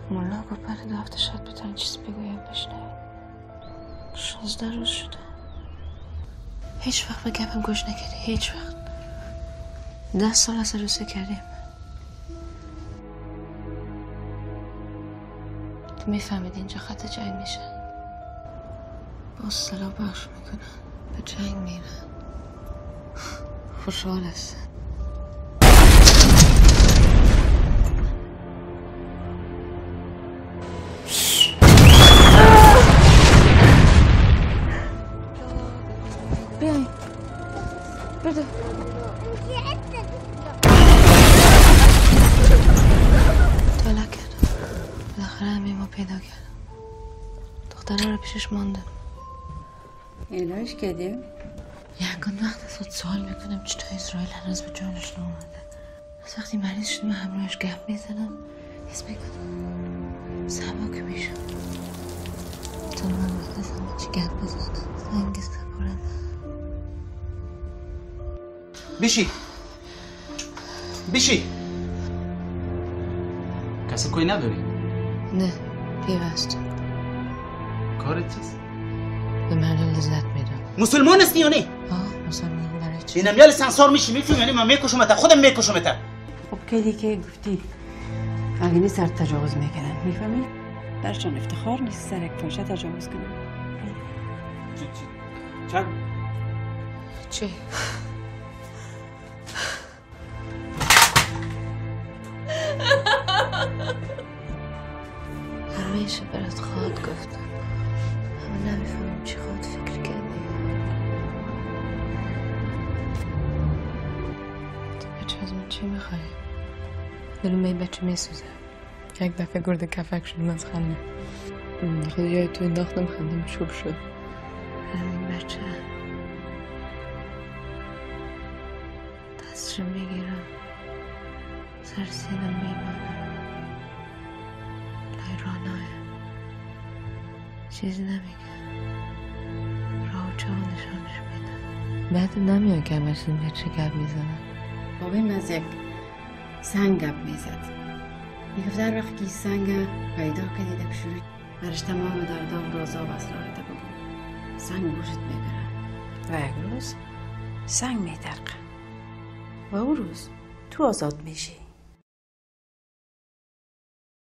ملا گفت بعد 2 هفته شاید بتونی چیزی بگویم بشنوی. 16 روز شده. هیچ وقت به گپم گوش نکردی. هیچ وقت. 10 سال از روسه کردیم. تو میفهمیدی اینجا خط جنگ میشه. با سلاح بخش میکنن. به جنگ میرن. خوشحال هستن. بیاین بده طالع کرد. بالاخره همین ما پیدا کرد. دختره رو پیشش ماندم. علاج کردیم؟ یکان وقت از خود سوال میکنم چطور اسرائیل هنوز به جانش نامده. از وقتی مریض شدم همراهش گپ میزنم حس میکنم سبک میشم. تا من وقت چی گپ بزنم زنگ سپرم. بیشی کسی کوی نداری؟ نه پیوست. کارت چیست؟ به مردم لذت میدم. مسلمان هستی یا نه؟ مسلمان برای چی؟ اینم یال سانسور میشی میفهمی یعنی من میکشمت خودم میکشمت. خب کلی که گفتی اگه سر تجاوز میکنن میفهمی؟ درشان افتخار نیست سر یک فاشه تجاوز کنن. چی؟ همیشه برات خواهد گفتم اما نمیفهمم چی خواهد فکر کردی. تو بچه از من چی میخوایی؟ دلوم این بچه میسوزه. یک دفعه گرده کفک شدیم از خنده. خود جای تو انداختم خندم چوب شد. این بچه دستشو میگیرم سر سینم میمانم. رانایه چیزی نمیگه. راه و چاه نشانش میده. بعد نمیاد که همش این بچه گپ میزنن. بابای من از یک سنگ گپ میزد. میگفت در وقت که سنگ پیدا کردی در شروع برش تمام دردا و رازا و اسرارت بگو. سنگ گوشت میبره و یک روز سنگ میترقه و او روز تو آزاد میشی.